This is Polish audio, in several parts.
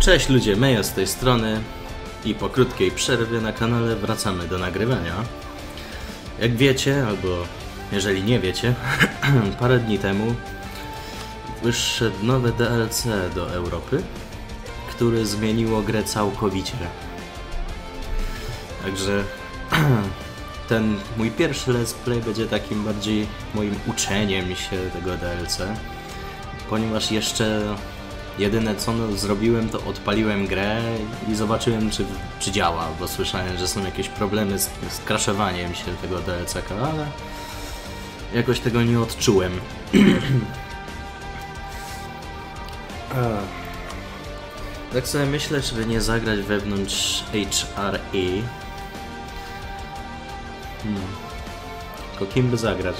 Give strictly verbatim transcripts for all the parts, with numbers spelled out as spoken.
Cześć ludzie, Meja z tej strony i po krótkiej przerwie na kanale wracamy do nagrywania. Jak wiecie, albo jeżeli nie wiecie, parę dni temu wyszedł nowe D L C do Europy, które zmieniło grę całkowicie. Także ten mój pierwszy let's play będzie takim bardziej moim uczeniem się tego D L C, ponieważ jeszcze jedyne co no, zrobiłem, to odpaliłem grę i zobaczyłem czy, czy działa, bo słyszałem, że są jakieś problemy z, z crashowaniem się tego D L C ka, ale jakoś tego nie odczułem. Tak sobie myślę, żeby nie zagrać wewnątrz H R E. Hmm. Tylko kim by zagrać?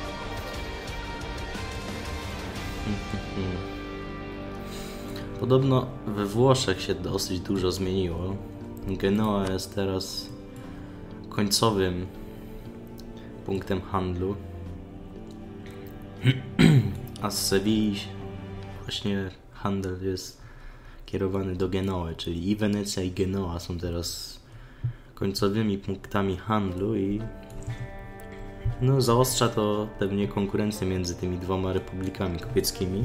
Podobno we Włoszech się dosyć dużo zmieniło. Genoa jest teraz końcowym punktem handlu. A z Sewilli właśnie handel jest kierowany do Genoi, czyli i Wenecja i Genoa są teraz końcowymi punktami handlu i no zaostrza to pewnie konkurencję między tymi dwoma republikami kupieckimi.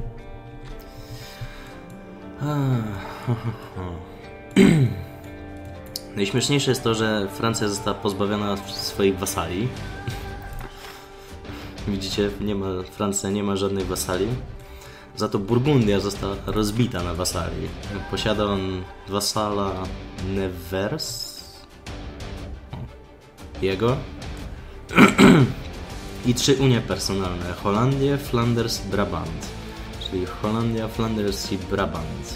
Najśmieszniejsze jest to, że Francja została pozbawiona swoich wasali. Widzicie, nie ma, Francja nie ma żadnej wasali. Za to Burgundia została rozbita na wasali. Posiada on wasala Nevers, jego i trzy unie personalne: Holandię, Flanders, Brabant. Czyli Holandia, Flanders i Brabant.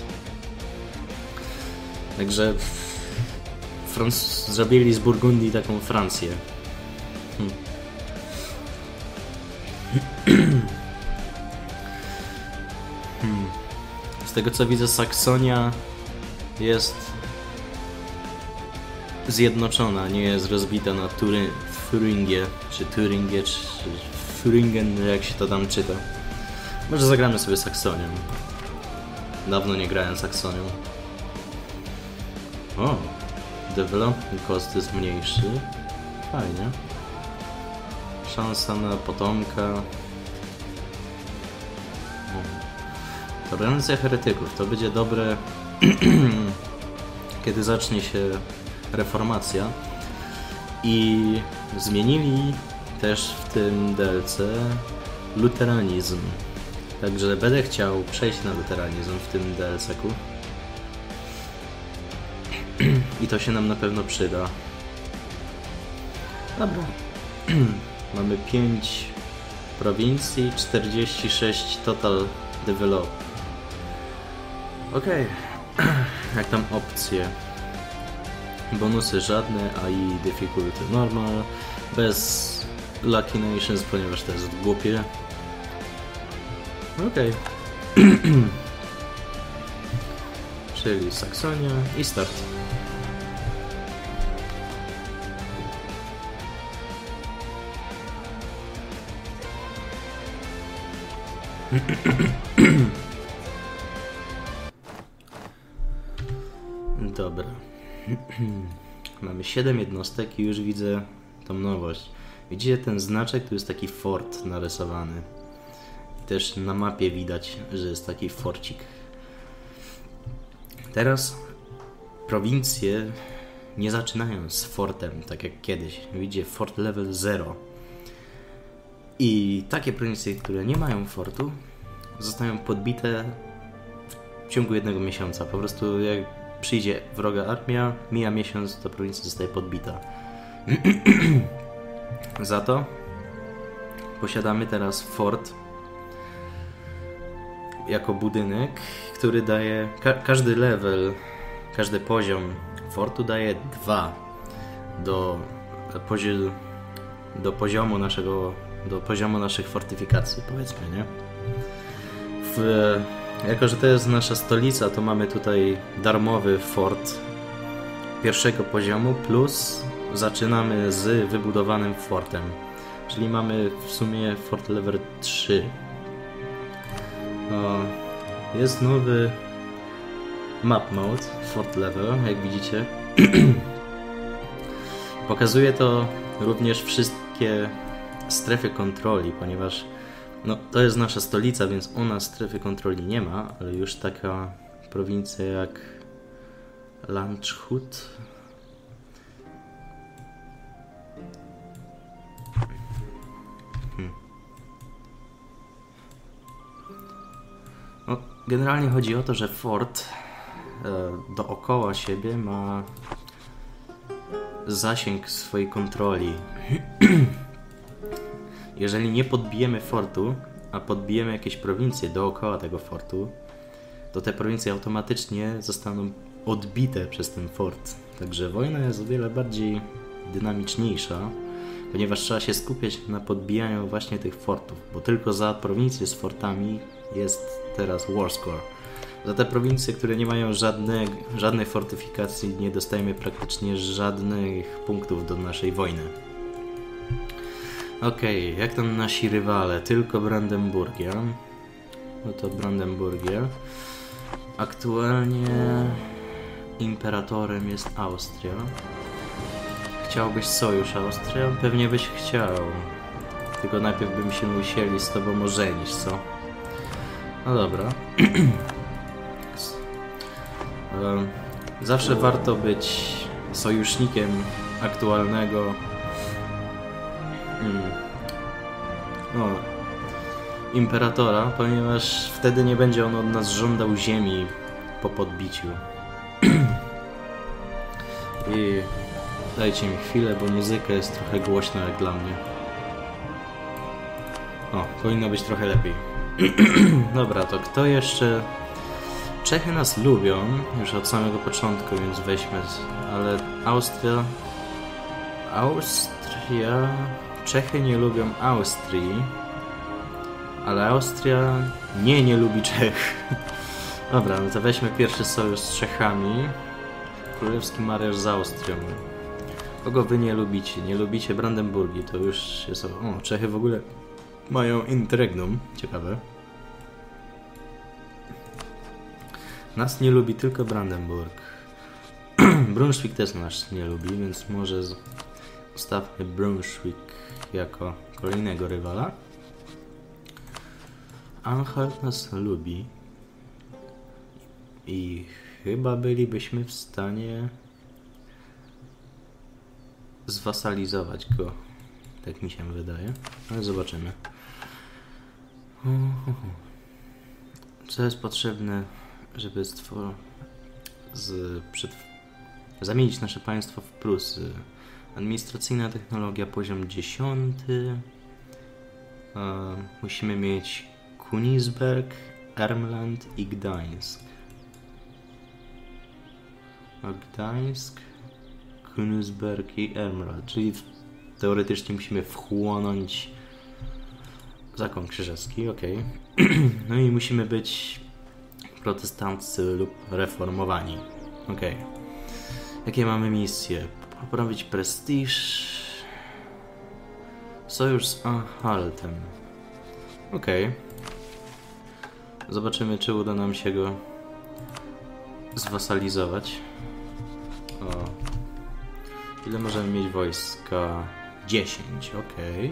Także Franc- zrobili z Burgundii taką Francję. Hmm. hmm. Z tego co widzę, Saksonia jest zjednoczona, nie jest rozbita na Tury- Thuringię, czy Turingię, czy Thuringen, jak się to tam czyta. Może zagramy sobie Saksonią. Dawno nie grałem Saksonią. O! Development cost jest mniejszy. Fajnie. Szansa na potomka. O. Tolerancja heretyków. To będzie dobre kiedy zacznie się reformacja. I zmienili też w tym D L C luteranizm. Także będę chciał przejść na luteranizm w tym D L C ku. I to się nam na pewno przyda. Dobra. Mamy pięć prowincji, czterdzieści sześć total develop. Okej. Okay. Jak tam opcje? Bonusy żadne, A I difficulty normal. Bez Lucky Nations, ponieważ to jest głupie. Okej. Okay. Czyli Saksonia i start. Dobra. Mamy siedem jednostek i już widzę tą nowość. Widzicie ten znaczek? Tu jest taki fort narysowany. Też na mapie widać, że jest taki forcik. Teraz prowincje nie zaczynają z fortem, tak jak kiedyś. Widzicie, fort level zero. I takie prowincje, które nie mają fortu, zostają podbite w ciągu jednego miesiąca. Po prostu jak przyjdzie wroga armia, mija miesiąc, to prowincja zostaje podbita. Za to posiadamy teraz fort jako budynek, który daje ka- każdy level, każdy poziom fortu daje dwa do, pozi- do poziomu naszego, do poziomu naszych fortyfikacji, powiedzmy, nie? W, jako, że to jest nasza stolica, to mamy tutaj darmowy fort pierwszego poziomu, plus zaczynamy z wybudowanym fortem, czyli mamy w sumie fort level trzy. O, jest nowy map mode, fort level, jak widzicie. Pokazuje to również wszystkie strefy kontroli, ponieważ no, to jest nasza stolica, więc u nas strefy kontroli nie ma, ale już taka prowincja jak Landshut. Hmm. No, generalnie chodzi o to, że fort e, dookoła siebie ma zasięg swojej kontroli. Jeżeli nie podbijemy fortu, a podbijemy jakieś prowincje dookoła tego fortu, to te prowincje automatycznie zostaną odbite przez ten fort. Także wojna jest o wiele bardziej dynamiczniejsza, ponieważ trzeba się skupiać na podbijaniu właśnie tych fortów, bo tylko za prowincje z fortami jest teraz war score. Za te prowincje, które nie mają żadnej, żadnej fortyfikacji, nie dostajemy praktycznie żadnych punktów do naszej wojny. Okej, okay, jak tam nasi rywale? Tylko Brandenburgia. No to Brandenburgia. Aktualnie imperatorem jest Austria. Chciałbyś sojusz Austria? Pewnie byś chciał. Tylko najpierw bym się musieli z tobą ożenić, co? No dobra. Zawsze warto być sojusznikiem aktualnego hmm, no, imperatora, ponieważ wtedy nie będzie on od nas żądał ziemi po podbiciu. I dajcie mi chwilę, bo muzyka jest trochę głośna jak dla mnie. O, powinno być trochę lepiej. Dobra, to kto jeszcze... Czechy nas lubią już od samego początku, więc weźmy, ale Austria... Austria... Czechy nie lubią Austrii, ale Austria nie, nie lubi Czech. Dobra, no to weźmy pierwszy sojusz z Czechami. Królewski mariaż z Austrią. Kogo wy nie lubicie? Nie lubicie Brandenburgii, to już jest... O, Czechy w ogóle mają interregnum, ciekawe. Nas nie lubi tylko Brandenburg. Brunswick też nas nie lubi, więc może z... ustawmy Brunswick jako kolejnego rywala. Anhalt nas lubi. I chyba bylibyśmy w stanie zwasalizować go. Tak mi się wydaje. Ale zobaczymy. Co jest potrzebne, żeby stwor... z... przed... zamienić nasze państwo w Prusy? Administracyjna technologia poziom dziesiąty. E, musimy mieć Königsberg, Ermland i Gdańsk. A Gdańsk, Königsberg i Ermland, czyli teoretycznie musimy wchłonąć zakon krzyżacki, ok. No i musimy być protestanccy lub reformowani, ok. Jakie mamy misje? Poprawić prestiż. Sojusz z Anhaltem. Ok. Zobaczymy, czy uda nam się go zwasalizować. O. Ile możemy mieć wojska? dziesięć, ok.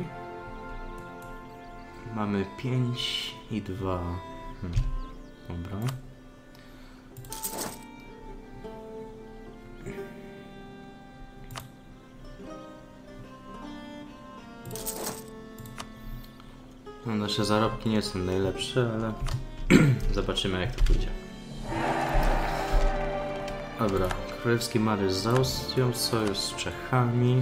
Mamy pięć i dwa. Hmm. Dobra. No, nasze zarobki nie są najlepsze, ale zobaczymy, jak to pójdzie. Dobra, królewski mariaż z Austrią, sojusz z Czechami.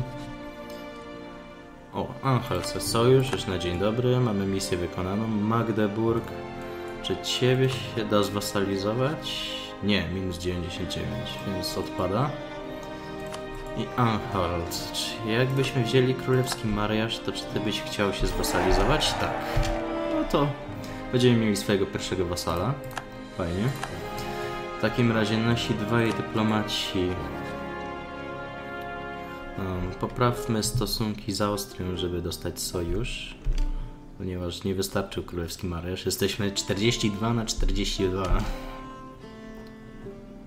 O, Anhaltce sojusz, już na dzień dobry, mamy misję wykonaną. Magdeburg, czy ciebie się da zwasalizować? Nie, minus dziewięćdziesiąt dziewięć, więc odpada. I Anhalt, czy jakbyśmy wzięli królewski mariaż, to czy ty byś chciał się zwasalizować? Tak. No to będziemy mieli swojego pierwszego wasala. Fajnie. W takim razie nasi dwaj dyplomaci. Um, poprawmy stosunki z Austrią, żeby dostać sojusz. Ponieważ nie wystarczył królewski mariaż. Jesteśmy czterdzieści dwa na czterdzieści dwa.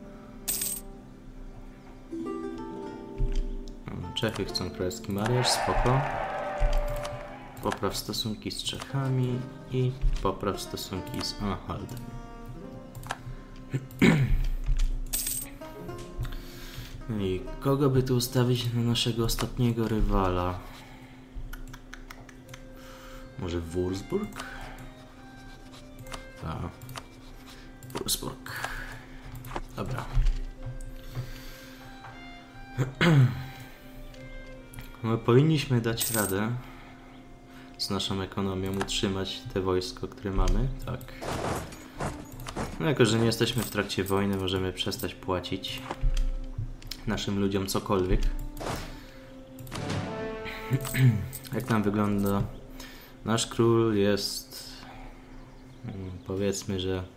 Czechy chcą królewski mariaż, spoko. Popraw stosunki z Czechami i popraw stosunki z Anhaltem. I kogo by tu ustawić na naszego ostatniego rywala? Może Würzburg? Tak. Würzburg. Dobra. My powinniśmy dać radę z naszą ekonomią utrzymać te wojsko, które mamy, tak. No jako, że nie jesteśmy w trakcie wojny, możemy przestać płacić naszym ludziom cokolwiek. Jak nam wygląda? Nasz król jest, powiedzmy, że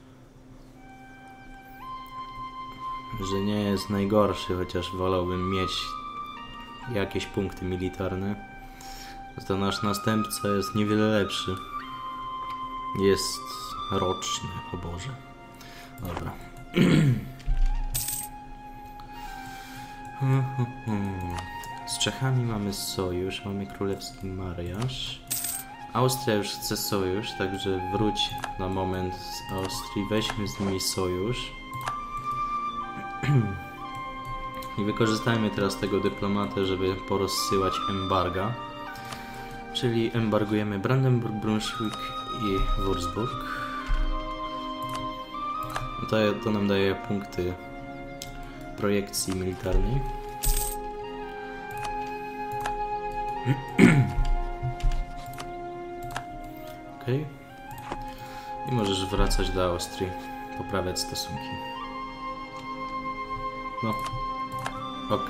że nie jest najgorszy, chociaż wolałbym mieć jakieś punkty militarne. To nasz następca jest niewiele lepszy. Jest roczny, o Boże. Dobra. Z Czechami mamy sojusz, mamy królewski mariaż. Austria już chce sojusz, także wróć na moment z Austrii, weźmy z nimi sojusz. I wykorzystajmy teraz tego dyplomatę, żeby porozsyłać embarga. Czyli embargujemy Brandenburg, Brunswick i Würzburg. To, to nam daje punkty projekcji militarnej. Ok. I możesz wracać do Austrii, poprawiać stosunki. No. Ok.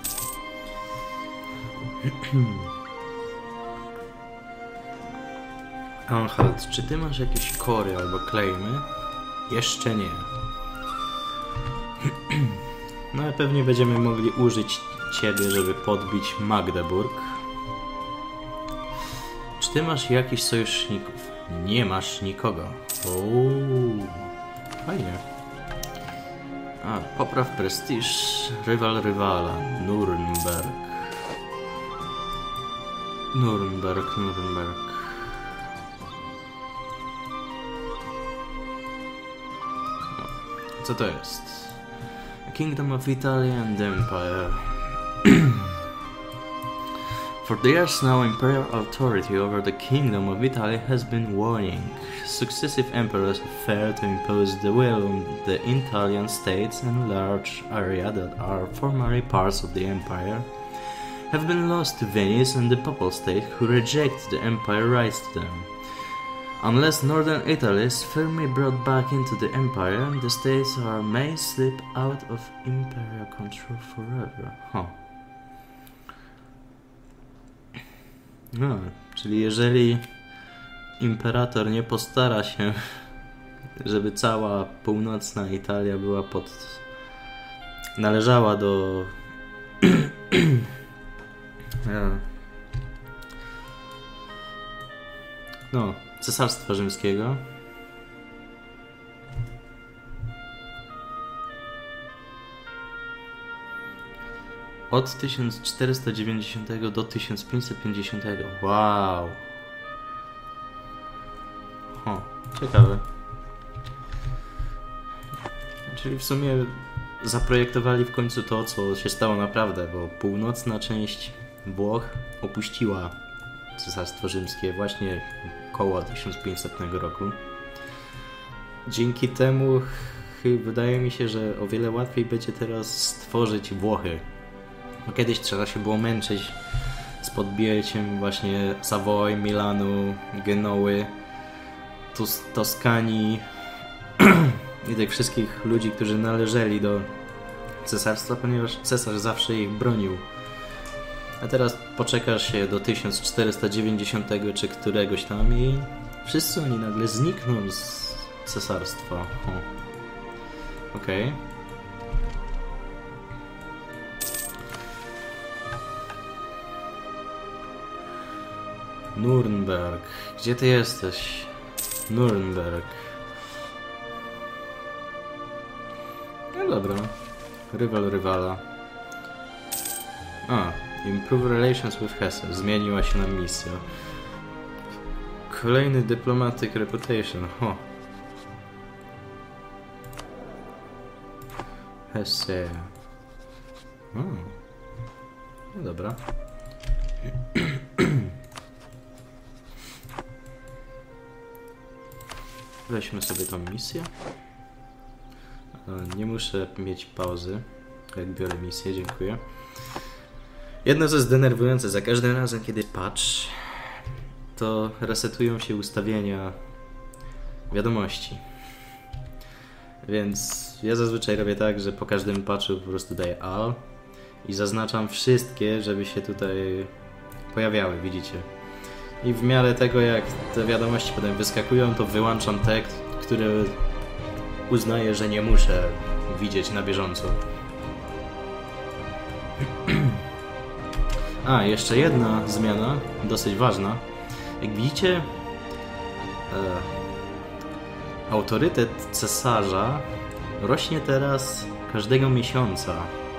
Anhalt, czy ty masz jakieś kory albo claimy? Jeszcze nie. No ale pewnie będziemy mogli użyć ciebie, żeby podbić Magdeburg. Czy ty masz jakichś sojuszników? Nie masz nikogo. Ooo, fajnie. A, popraw prestiż. Rywal rywala. Nuremberg. Nuremberg, Nuremberg. Co to jest? Kingdom of Italy and Empire. For years now, imperial authority over the Kingdom of Italy has been waning. Successive emperors have failed to impose the will on the Italian states, and large areas that are formerly parts of the empire have been lost to Venice and the Papal State, who reject the empire rights to them. Unless northern Italy is firmly brought back into the empire, the states are may slip out of imperial control forever. Huh. No, czyli jeżeli imperator nie postara się, żeby cała północna Italia była pod... należała do... no, Cesarstwa Rzymskiego. Od tysiąc czterysta dziewięćdziesiątego do tysiąc pięćset pięćdziesiątego. Wow. O, ciekawe. Czyli w sumie zaprojektowali w końcu to, co się stało naprawdę, bo północna część Włoch opuściła Cesarstwo Rzymskie właśnie koło tysiąc pięćsetnego roku. Dzięki temu wydaje mi się, że o wiele łatwiej będzie teraz stworzyć Włochy. Bo kiedyś trzeba się było męczyć z podbiciem właśnie Savoy, Milanu, Genoły, Tus Toskanii i tych wszystkich ludzi, którzy należeli do cesarstwa, ponieważ cesarz zawsze ich bronił. A teraz poczekasz się do tysiąc czterysta dziewięćdziesiątego czy któregoś tam i wszyscy oni nagle znikną z cesarstwa. Okej. Okay. Nuremberg. Gdzie ty jesteś? Nuremberg. No dobra. Rywal rywala. A, Improve relations with Hesse. Zmieniła się nam misja. Kolejny diplomatic reputation. Ho. Hesse. Hmm. No dobra. Weźmy sobie tą misję. Nie muszę mieć pauzy, jak biorę misję, dziękuję. Jedno, co jest denerwujące, za każdym razem, kiedy patch, to resetują się ustawienia wiadomości. Więc ja zazwyczaj robię tak, że po każdym patchu po prostu daję al i zaznaczam wszystkie, żeby się tutaj pojawiały, widzicie. I w miarę tego, jak te wiadomości potem wyskakują, to wyłączam te, które uznaję, że nie muszę widzieć na bieżąco. A, jeszcze jedna zmiana, dosyć ważna. Jak widzicie, e, autorytet cesarza rośnie teraz każdego miesiąca.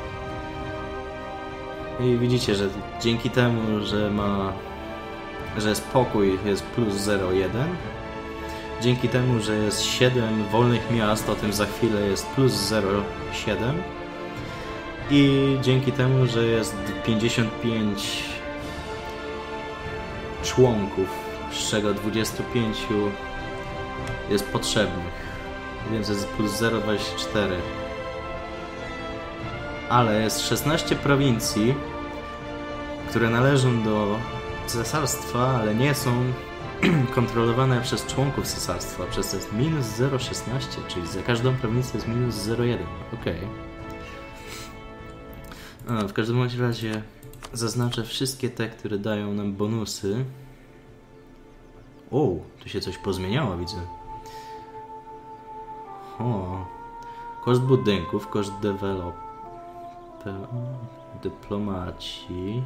I widzicie, że dzięki temu, że ma, że spokój jest plus zero przecinek jeden, dzięki temu, że jest siedem wolnych miast, o tym za chwilę jest plus zero przecinek siedem, i dzięki temu, że jest pięćdziesiąt pięć członków, z czego dwadzieścia pięć jest potrzebnych, więc jest plus zero przecinek dwadzieścia cztery. Ale jest szesnaście prowincji, które należą do cesarstwa, ale nie są kontrolowane przez członków cesarstwa, przez to jest minus zero przecinek szesnaście, czyli za każdą prowincję jest minus zero przecinek jeden. Okej. Okay. W każdym bądź razie zaznaczę wszystkie te, które dają nam bonusy. O, tu się coś pozmieniało, widzę. O, koszt budynków, koszt develop, dyplomaci.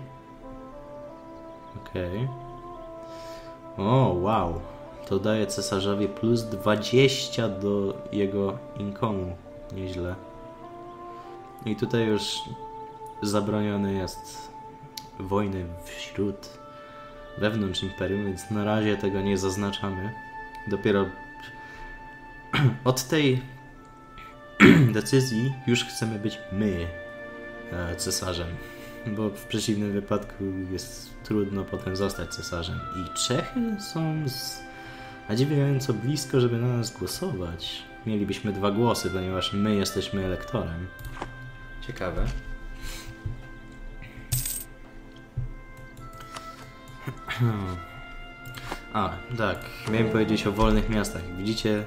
Okej. Okay. O, wow. To daje cesarzowi plus dwadzieścia do jego inkomu. Nieźle. I tutaj już zabroniony jest wojny wśród wewnątrz imperium, więc na razie tego nie zaznaczamy. Dopiero od tej decyzji już chcemy być my cesarzem, bo w przeciwnym wypadku jest trudno potem zostać cesarzem. I Czechy są zadziwiająco blisko, żeby na nas głosować. Mielibyśmy dwa głosy, ponieważ my jesteśmy elektorem. Ciekawe. A, tak, miałem powiedzieć o wolnych miastach. Widzicie,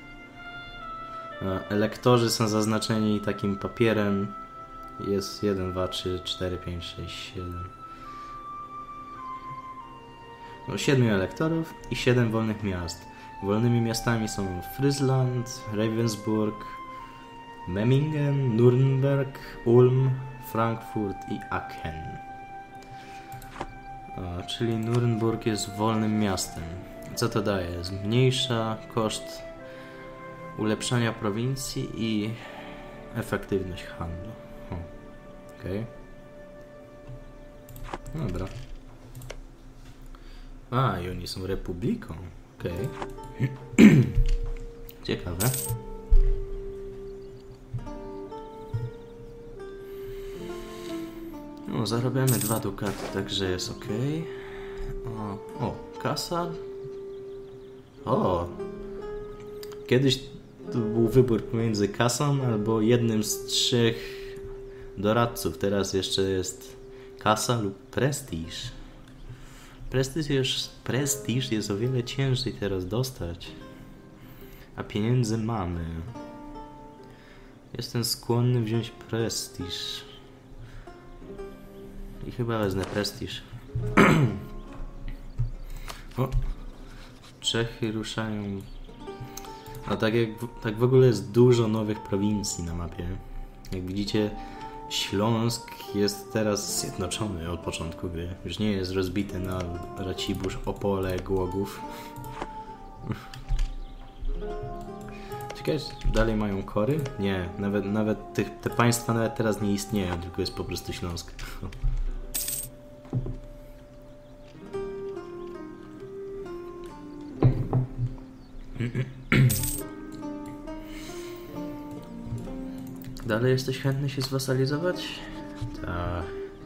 elektorzy są zaznaczeni takim papierem. Jest jeden, dwa, trzy, cztery, pięć, sześć, siedem. No, siedmiu elektorów i siedem wolnych miast. Wolnymi miastami są Friesland, Ravensburg, Memmingen, Nürnberg, Ulm, Frankfurt i Aachen. A, czyli Nürnberg jest wolnym miastem. Co to daje? Zmniejsza koszt ulepszania prowincji i efektywność handlu. Okej. Okay. Dobra. A, i oni są republiką. Okej. Okay. Ciekawe. No, zarabiamy dwa dukaty, także jest ok. O, o, kasa. O. Kiedyś to był wybór pomiędzy kasą albo jednym z trzech doradców. Teraz jeszcze jest kasa lub prestiż. Prestiż jest, prestiż jest o wiele ciężej teraz dostać. A pieniędzy mamy. Jestem skłonny wziąć prestiż. I chyba wezmę prestiż. O, Czechy ruszają. No tak jak tak w ogóle jest dużo nowych prowincji na mapie. Jak widzicie, Śląsk jest teraz zjednoczony od początku gry. Już nie jest rozbity na Racibórz, Opole, Głogów. Ciekawe, dalej mają kory? Nie, nawet, nawet tych, te państwa nawet teraz nie istnieją, tylko jest po prostu Śląsk. Dalej jesteś chętny się zwasalizować? Tak.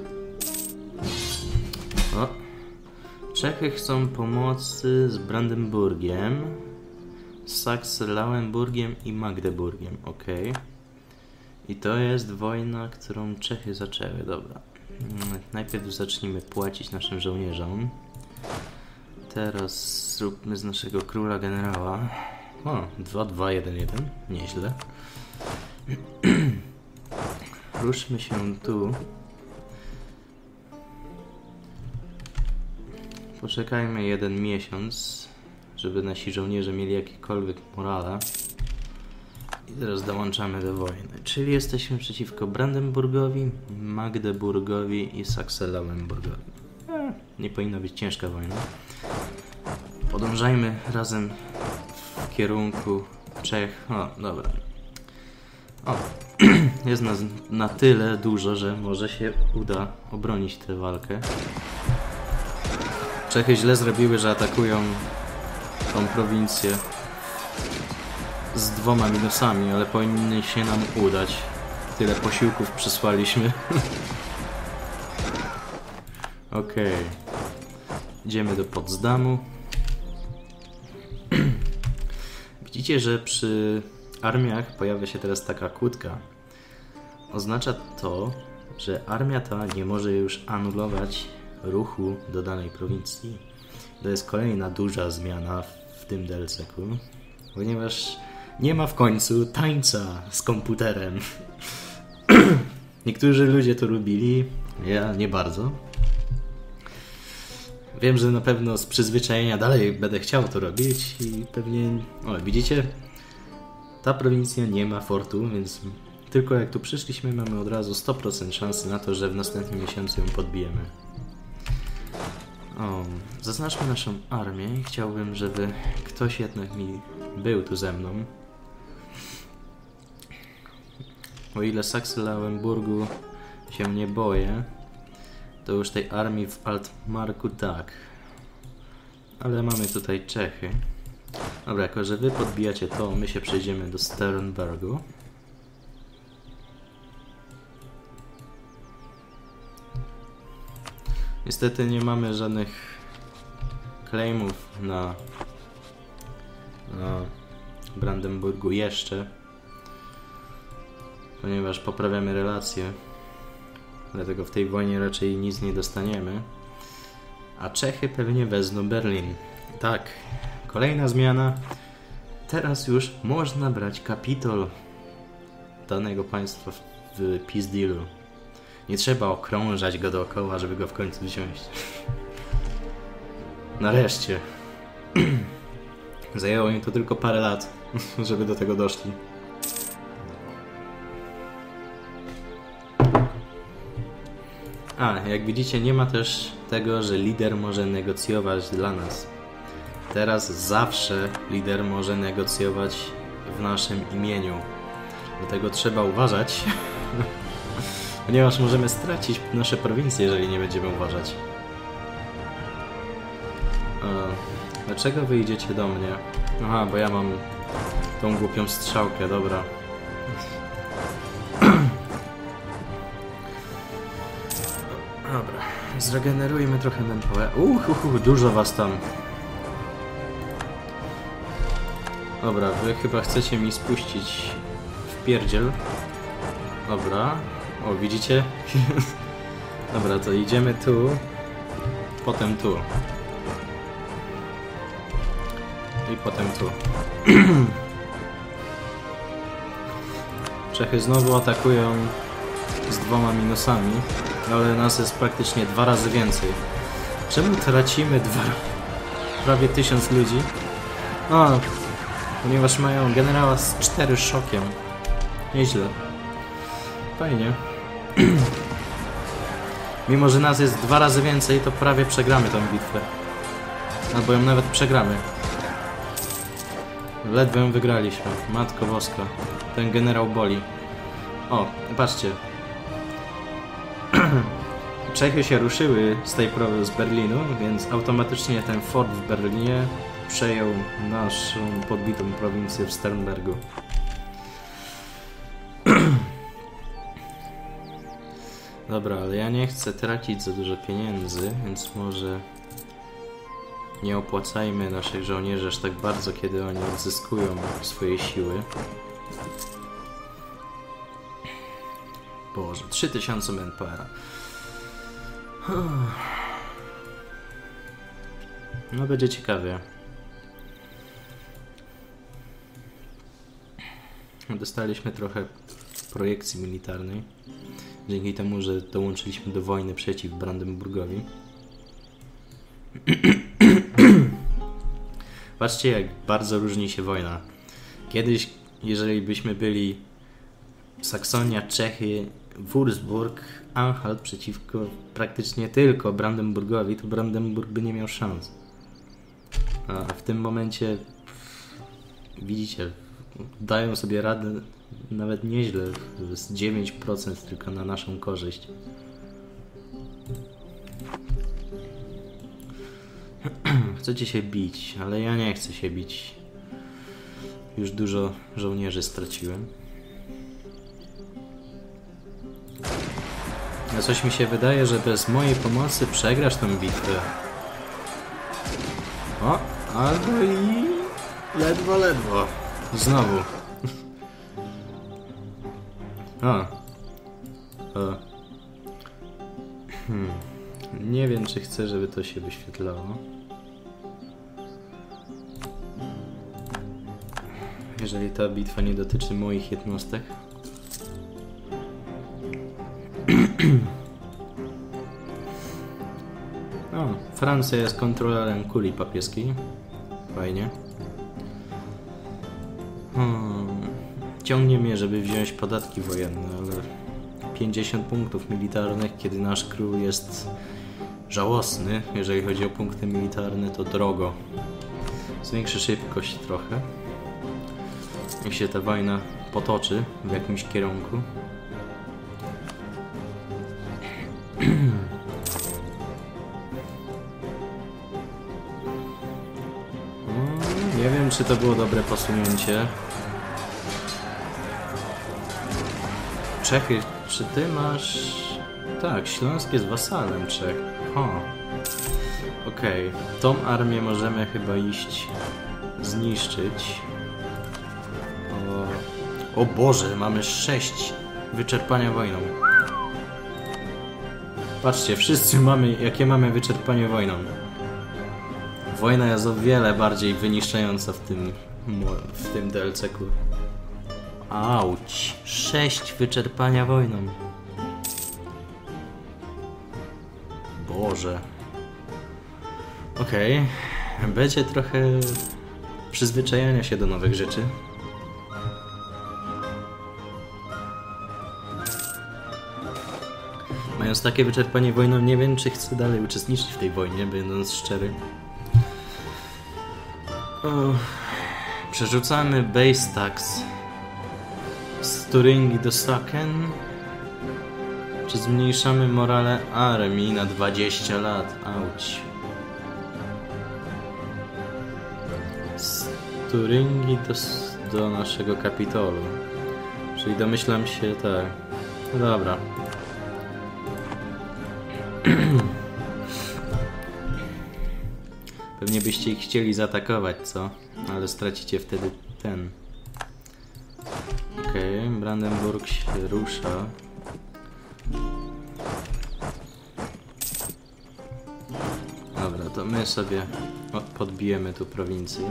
O. Czechy chcą pomocy z Brandenburgiem, Sachsen-Lauenburgiem i Magdeburgiem. Ok. I to jest wojna, którą Czechy zaczęły. Dobra. Najpierw zacznijmy płacić naszym żołnierzom. Teraz zróbmy z naszego króla generała. O, dwa dwa jeden jeden. Nieźle. Ruszmy się tu. Poczekajmy jeden miesiąc, żeby nasi żołnierze mieli jakiekolwiek morale. I teraz dołączamy do wojny. Czyli jesteśmy przeciwko Brandenburgowi, Magdeburgowi i Sachsen-Lauenburgowi. E, nie powinna być ciężka wojna. Podążajmy razem w kierunku Czech. O, dobra. O, jest nas na tyle dużo, że może się uda obronić tę walkę. Czechy źle zrobiły, że atakują tą prowincję z dwoma minusami, ale powinny się nam udać. Tyle posiłków przysłaliśmy. Okej. Okay. Idziemy do Potsdamu. Widzicie, że przy armiach pojawia się teraz taka kłódka. Oznacza to, że armia ta nie może już anulować ruchu do danej prowincji. To jest kolejna duża zmiana w tym D L C-ku, ponieważ nie ma w końcu tańca z komputerem. Niektórzy ludzie to lubili, ja nie bardzo. Wiem, że na pewno z przyzwyczajenia dalej będę chciał to robić i pewnie... O, widzicie? Ta prowincja nie ma fortu, więc tylko jak tu przyszliśmy, mamy od razu sto procent szansy na to, że w następnym miesiącu ją podbijemy. O, zaznaczmy naszą armię i chciałbym, żeby ktoś jednak mi był tu ze mną. O ile Sachsen-Lauenburgu się nie boję, to już tej armii w Altmarku tak. Ale mamy tutaj Czechy. Dobra, jako że wy podbijacie to, my się przejdziemy do Sternbergu. Niestety nie mamy żadnych claimów na, na Brandenburgu jeszcze, ponieważ poprawiamy relacje, dlatego w tej wojnie raczej nic nie dostaniemy. A Czechy pewnie wezmą Berlin. Tak, kolejna zmiana. Teraz już można brać kapitol danego państwa w, w peace dealu. Nie trzeba okrążać go dookoła, żeby go w końcu wziąć. Nareszcie. Zajęło im to tylko parę lat, żeby do tego doszli. A, jak widzicie, nie ma też tego, że lider może negocjować dla nas. Teraz zawsze lider może negocjować w naszym imieniu. Dlatego trzeba uważać, ponieważ możemy stracić nasze prowincje, jeżeli nie będziemy uważać. E, dlaczego wy idziecie do mnie? Aha, bo ja mam tą głupią strzałkę, dobra. Dobra, zregenerujmy trochę manpower. Uuu, dużo was tam. Dobra, wy chyba chcecie mi spuścić w pierdziel. Dobra. O, widzicie? Dobra, to idziemy tu. Potem tu. I potem tu. Czechy znowu atakują z dwoma minusami, ale nas jest praktycznie dwa razy więcej. Czemu tracimy dwa... prawie tysiąc ludzi? O, ponieważ mają generała z cztery szokiem. Nieźle. Fajnie. Mimo, że nas jest dwa razy więcej, to prawie przegramy tą bitwę. Albo ją nawet przegramy. Ledwo ją wygraliśmy. Matko Boska. Ten generał boli. O, patrzcie. Czechy się ruszyły z tej prowy z Berlinu, więc automatycznie ten fort w Berlinie przejął naszą podbitą prowincję w Sternbergu. Dobra, ale ja nie chcę tracić za dużo pieniędzy, więc może nie opłacajmy naszych żołnierzy aż tak bardzo, kiedy oni odzyskują swoje siły. Boże, trzy tysiące manpowera. No będzie ciekawie. Dostaliśmy trochę projekcji militarnej. Dzięki temu, że dołączyliśmy do wojny przeciw Brandenburgowi. Patrzcie, jak bardzo różni się wojna. Kiedyś, jeżeli byśmy byli Saksonia, Czechy, Würzburg, Anhalt przeciwko praktycznie tylko Brandenburgowi, to Brandenburg by nie miał szans. A w tym momencie widzicie, dają sobie radę nawet nieźle, z dziewięć procent tylko na naszą korzyść. Chcecie się bić, ale ja nie chcę się bić. Już dużo żołnierzy straciłem. A coś mi się wydaje, że bez mojej pomocy przegrasz tę bitwę. O, albo i... ledwo, ledwo. Znowu. O. O. Hmm. Nie wiem, czy chcę, żeby to się wyświetlało. Jeżeli ta bitwa nie dotyczy moich jednostek. O, Francja jest kontrolerem kuli papieskiej. Fajnie. Hmm. Ciągnie mnie, żeby wziąć podatki wojenne, ale pięćdziesiąt punktów militarnych, kiedy nasz król jest żałosny, jeżeli chodzi o punkty militarne, to drogo. Zwiększy szybkość trochę. Jak się ta wojna potoczy w jakimś kierunku. Nie wiem, czy to było dobre posunięcie. Czechy, czy ty masz... Tak, Śląsk jest wasalem Czech. O. Okej, okay. Tą armię możemy chyba iść zniszczyć. O, o Boże, mamy sześć wyczerpania wojną. Patrzcie, wszyscy mamy, jakie mamy wyczerpanie wojną. Wojna jest o wiele bardziej wyniszczająca w tym, w tym D L C-ku. Auć! Sześć wyczerpania wojną. Boże. Okej. Okay. Będzie trochę przyzwyczajania się do nowych rzeczy. Mając takie wyczerpanie wojną, nie wiem, czy chcę dalej uczestniczyć w tej wojnie, będąc szczery. O, przerzucamy base tax z Turyngii do Saken. Czy zmniejszamy morale armii na dwadzieścia lat? Auć. Z Turyngii do, do naszego Kapitolu. Czyli domyślam się, tak. No dobra. Pewnie byście ich chcieli zaatakować, co? Ale stracicie wtedy ten. Okej, okay, Brandenburg się rusza. Dobra, to my sobie podbijemy tu prowincję.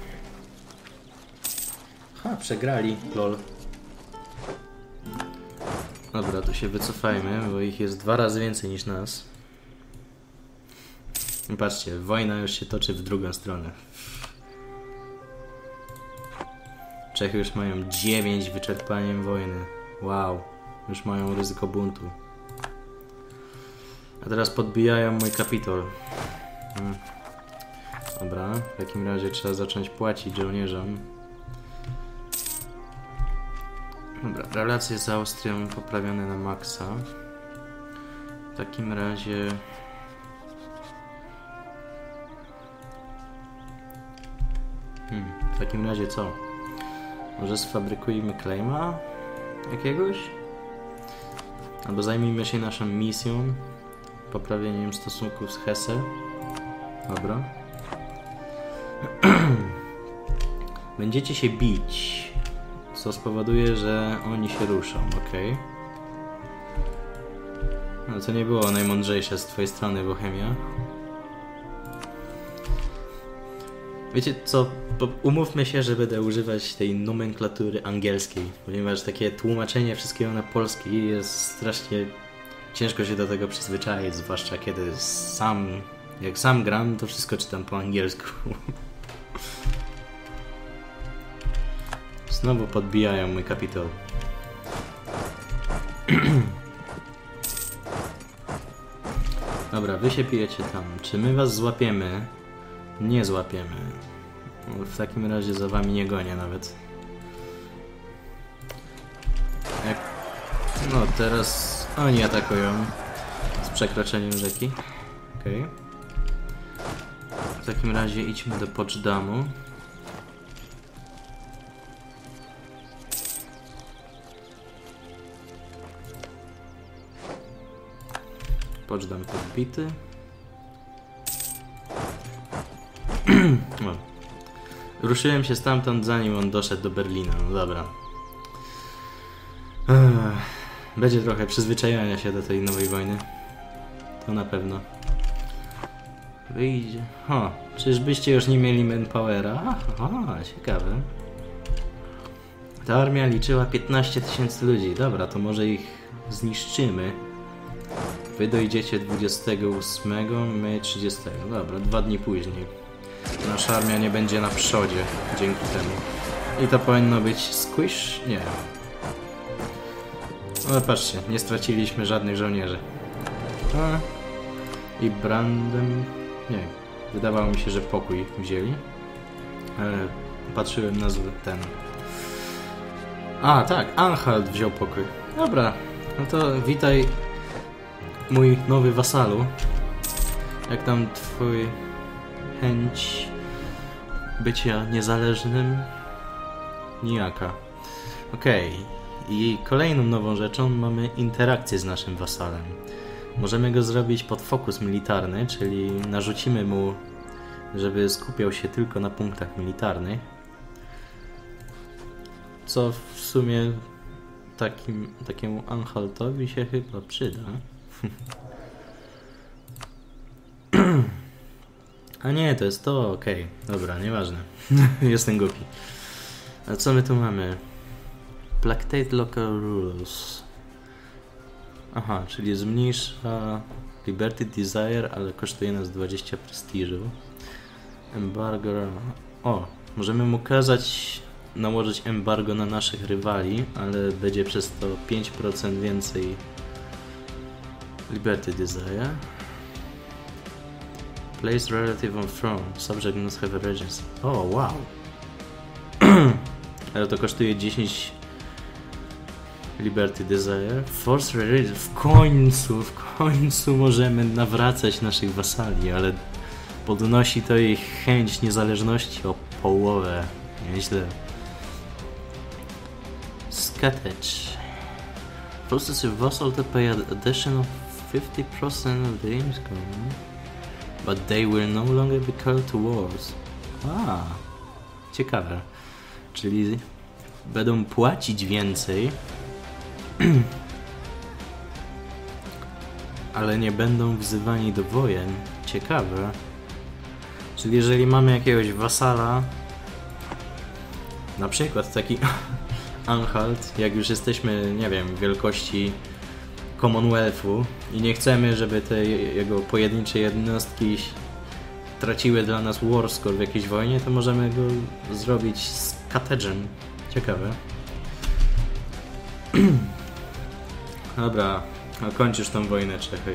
Ha, przegrali, lol. Dobra, to się wycofajmy, bo ich jest dwa razy więcej niż nas. Patrzcie, wojna już się toczy w drugą stronę. Czechy już mają dziewięć wyczerpaniem wojny. Wow, już mają ryzyko buntu. A teraz podbijają mój kapitol. Hmm. Dobra, w takim razie trzeba zacząć płacić żołnierzom. Dobra, relacje z Austrią poprawione na maksa. W takim razie... Hmm, w takim razie co? Może sfabrykujmy claima jakiegoś? Albo zajmijmy się naszą misją, poprawieniem stosunków z Hesse. Dobra. Będziecie się bić, co spowoduje, że oni się ruszą, ok? No to nie było najmądrzejsze z twojej strony, Bohemia. Wiecie co, umówmy się, że będę używać tej nomenklatury angielskiej, ponieważ takie tłumaczenie wszystkiego na polski jest strasznie... Ciężko się do tego przyzwyczaić, zwłaszcza kiedy sam... Jak sam gram, to wszystko czytam po angielsku. Znowu podbijają mój kapitał. Dobra, wy się pijecie tam. Czy my was złapiemy? Nie złapiemy. W takim razie za wami nie gonię nawet. Jak... No teraz oni atakują z przekroczeniem rzeki. Okej. Okay. W takim razie idźmy do Poczdam'u. Poczdam podbity. No. Ruszyłem się stamtąd, zanim on doszedł do Berlina. No dobra. Ech, będzie trochę przyzwyczajania się do tej nowej wojny. To na pewno. Wyjdzie. O, czyżbyście już nie mieli manpowera? Aha, ciekawe. Ta armia liczyła piętnaście tysięcy ludzi. Dobra, to może ich zniszczymy. Wy dojdziecie dwudziestego ósmego, my trzydziestego. Dobra, dwa dni później. Nasza armia nie będzie na przodzie dzięki temu. I to powinno być squish? Nie. Ale patrzcie, nie straciliśmy żadnych żołnierzy. A. I Brandem... Nie, wydawało mi się, że pokój wzięli. Ale patrzyłem na ten... A, tak, Anhalt wziął pokój. Dobra, no to witaj, mój nowy wasalu. Jak tam twój chęć bycia niezależnym? Nijaka. Okej. Okay. I kolejną nową rzeczą mamy interakcję z naszym wasalem. Możemy go zrobić pod fokus militarny, czyli narzucimy mu, żeby skupiał się tylko na punktach militarnych. Co w sumie takim, takiemu Anhaltowi się chyba przyda. A nie, to jest to, okej. Okay. Dobra, nieważne. Jestem głupi. A co my tu mamy? Placate Local Rules. Aha, czyli zmniejsza Liberty Desire, ale kosztuje nas dwadzieścia prestiżu. Embargo... O, możemy mu kazać nałożyć embargo na naszych rywali, ale będzie przez to pięć procent więcej Liberty Desire. Place relative on throne. Subject must have a regency. O, wow. Ale to kosztuje dziesięć Liberty Desire. Force Religion. W końcu, w końcu możemy nawracać naszych wasali, ale podnosi to ich chęć niezależności o połowę. Nieźle. Scatech. Forces your vassal to pay an additional fifty percent of the income. But they will no longer be called to wars. A, ciekawe. Czyli będą płacić więcej, ale nie będą wzywani do wojen. Ciekawe. Czyli jeżeli mamy jakiegoś wasala, na przykład taki Anhalt, jak już jesteśmy, nie wiem, wielkości Commonwealthu i nie chcemy, żeby te jego pojedyncze jednostki traciły dla nas war score w jakiejś wojnie, to możemy go zrobić z Catechem. Ciekawe. Dobra, a kończysz tą wojnę, Czechy.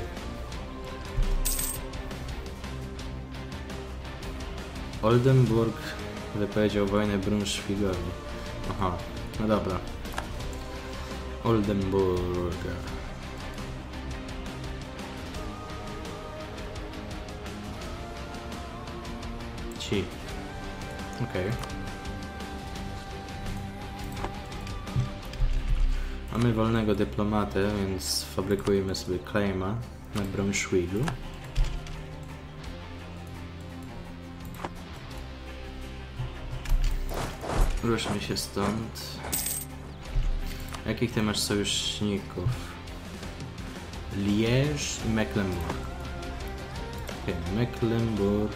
Oldenburg wypowiedział wojnę Brunswigowi. Aha, no dobra. Oldenburg. Ci. Okej. Okay. Mamy wolnego dyplomatę, więc fabrykujemy sobie claima na Braunschweigu. Ruszmy się stąd. Jakich ty masz sojuszników? Liège i Mecklenburg. Okay, Mecklenburg.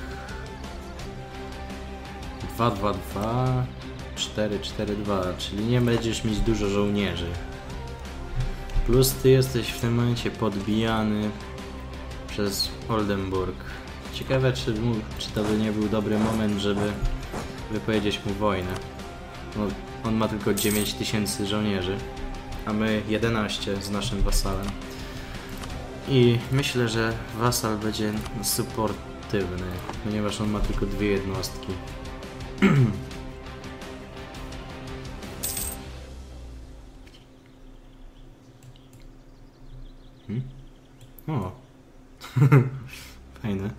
dwa dwa dwa, cztery cztery dwa, czyli nie będziesz mieć dużo żołnierzy. Plus ty jesteś w tym momencie podbijany przez Oldenburg. Ciekawe, czy, mu, czy to by nie był dobry moment, żeby wypowiedzieć mu wojnę. No, on ma tylko dziewięć tysięcy żołnierzy, a my jedenaście z naszym wasalem. I myślę, że wasal będzie supportywny, ponieważ on ma tylko dwie jednostki. hmm? O! Fajne.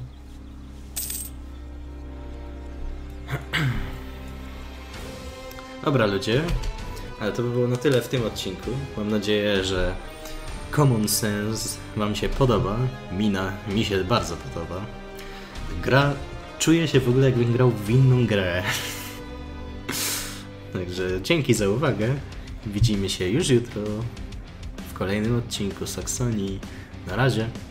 Dobra ludzie, ale to by było na tyle w tym odcinku. Mam nadzieję, że Common Sense wam się podoba. Mina mi się bardzo podoba. Gra... Czuję się w ogóle, jakbym grał w inną grę. Także dzięki za uwagę. Widzimy się już jutro w kolejnym odcinku Saksonii. Na razie.